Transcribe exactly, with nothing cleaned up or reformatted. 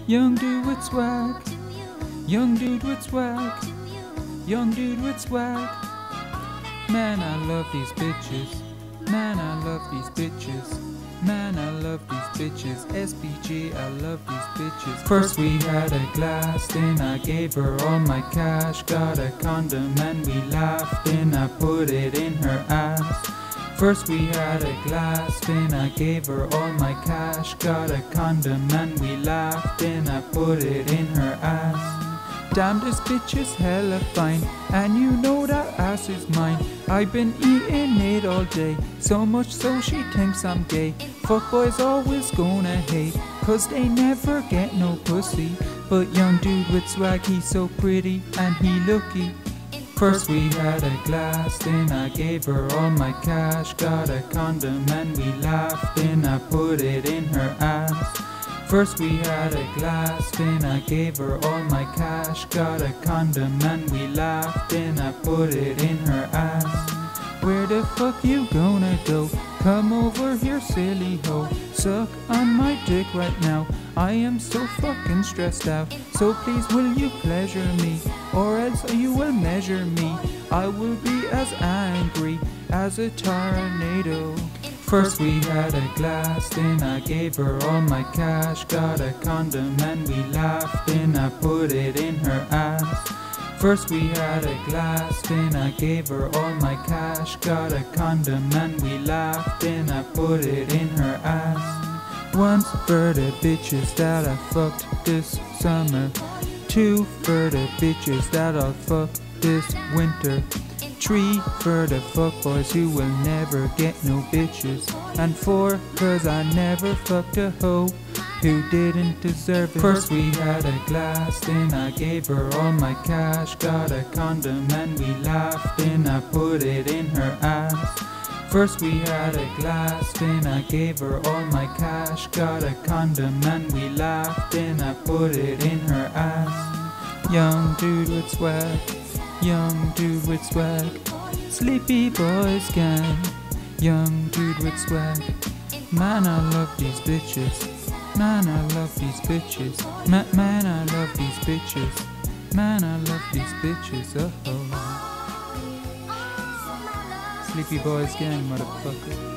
Young dude with swag, young dude with swag, young dude with swag. Man, I love these bitches. Man, I love these bitches. Man, I love these bitches. S B G, I love these bitches. First we had a glass, then I gave her all my cash. Got a condom and we laughed, then I put it in her ass. First we had a glass, then I gave her all my cash. Got a condom and we laughed, then I put it in her ass. Damn, this bitch is hella fine, and you know that ass is mine. I've been eating it all day, so much so she thinks I'm gay. Fuckboys always gonna hate, cause they never get no pussy. But young dude with swag, he's so pretty and he looky. First we had a glass, then I gave her all my cash. Got a condom and we laughed, then I put it in her ass. First we had a glass, then I gave her all my cash. Got a condom and we laughed, then I put it in her ass. Where the fuck you gonna go? Come over here, silly hoe. Suck on my dick right now. I am so fucking stressed out. So please will you pleasure me, or else you will measure me. I will be as angry as a tornado. First we had a glass, then I gave her all my cash. Got a condom and we laughed, then I put it in her ass. First we had a glass, then I gave her all my cash. Got a condom and we laughed, then I put it in her ass. Once for the bitches that I fucked this summer. Two for the bitches that I'll fuck this winter. Three for the fuckboys who will never get no bitches. And four, cause I never fucked a hoe who didn't deserve it. First we had a glass, then I gave her all my cash. Got a condom and we laughed, then I put it in her ass. First we had a glass, then I gave her all my cash. Got a condom and we laughed, then I put it in her ass. Young dude with swag, young dude with swag, Sleepy Boys gang. Young dude with swag. Man, I love these bitches. Man, I love these bitches. Ma man, I love these bitches. Man, I love these bitches. Oh, oh. Sleepy Boys gang, motherfucker.